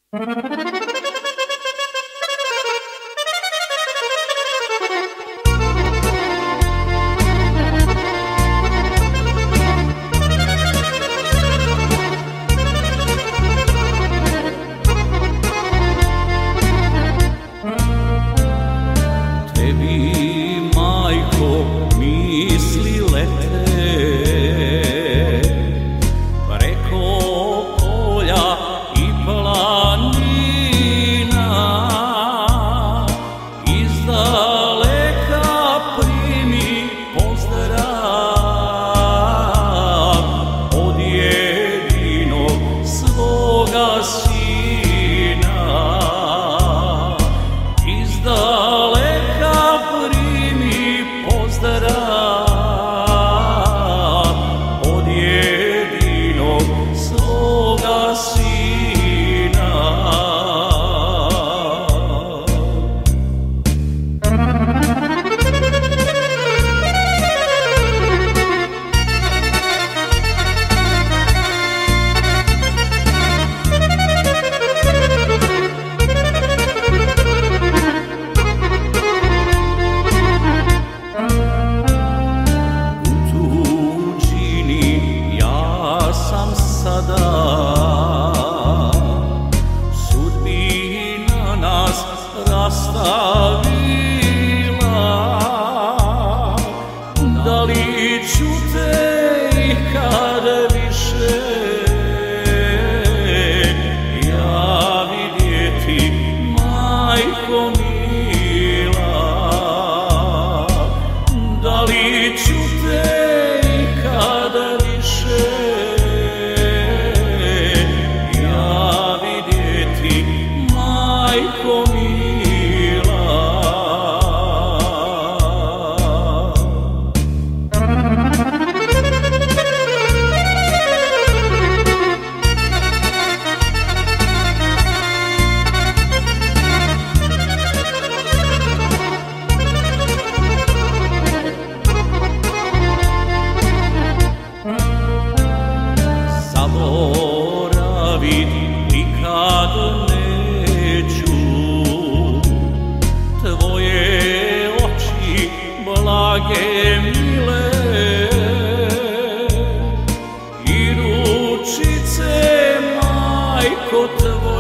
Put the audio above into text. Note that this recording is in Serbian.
Tebi, majko, misli lete preko polja i planina, izdaleka primi pozdrav od jedinog svoga sina. Izdaleka primi pozdrav od jedinog svoga sina. Sudbina nas rastavila, da li ću te ikad više ja vidjeti, majko mila? Da li ću te ikad više majko mila? Zaboravit nikad neću tvoje oči blage mile i ručice, majko, tvoje